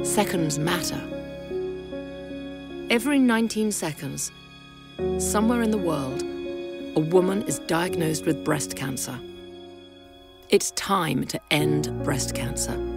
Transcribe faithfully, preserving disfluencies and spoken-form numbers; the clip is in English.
Seconds matter. Every nineteen seconds, somewhere in the world, a woman is diagnosed with breast cancer. It's time to end breast cancer.